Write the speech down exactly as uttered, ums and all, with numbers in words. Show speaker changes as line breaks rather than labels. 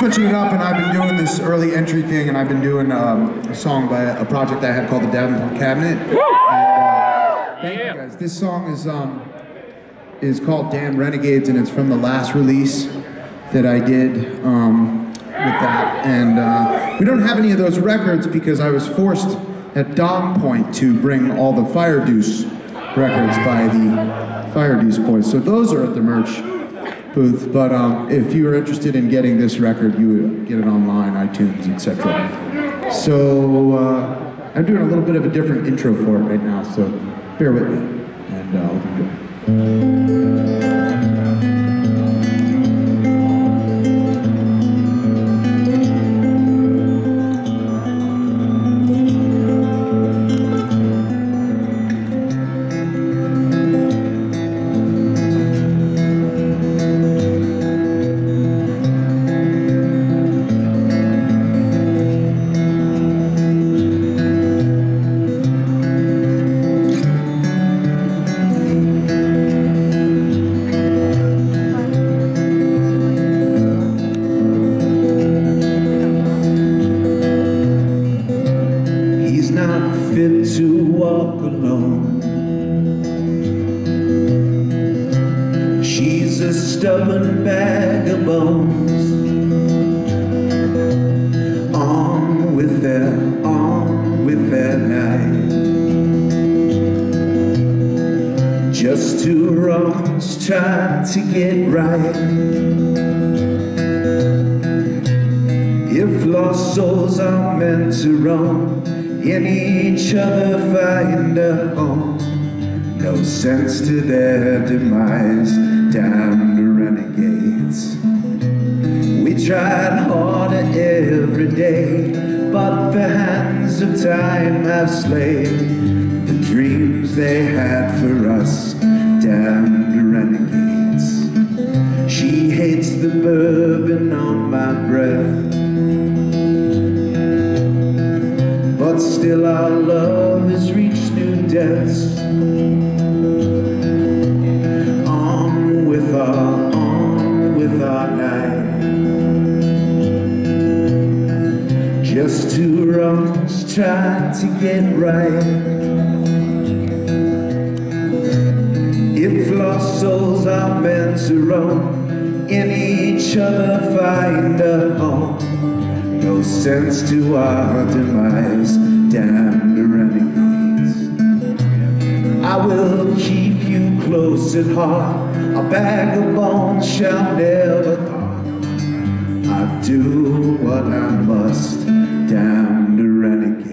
switching it up, and I've been doing this early entry thing, and I've been doing um, a song by a project I had called the Davenport Cabinet. And, uh, thank you guys. This song is um, is called Damn Renegades, and it's from the last release that I did um, with that. And uh, we don't have any of those records because I was forced at Davenport to bring all the Fire Deuce records by the Fire Deuce boys. So those are at the merch booth, but um, if you are interested in getting this record, you would get it online, iTunes, et cetera. So uh, I'm doing a little bit of a different intro for it right now, so bear with me, and uh, hope you enjoy. To walk alone. She's a stubborn bag of bones. On with their, on with their night. Just two wrongs trying to get right. If lost souls are meant to roam, in each other find a home. No sense to their demise, damned renegades. We tried harder every day, but the hands of time have slain the dreams they had for us, damned renegades. She hates the bourbon on my breath, but still our love has reached new depths. On with our, on with our night. Just two wrongs trying to get right. If lost souls are meant to roam, in each other find a home. No sense to our demise, damned renegades. I will keep you close at heart. A bag of bones shall never part. I do what I must, damned renegades.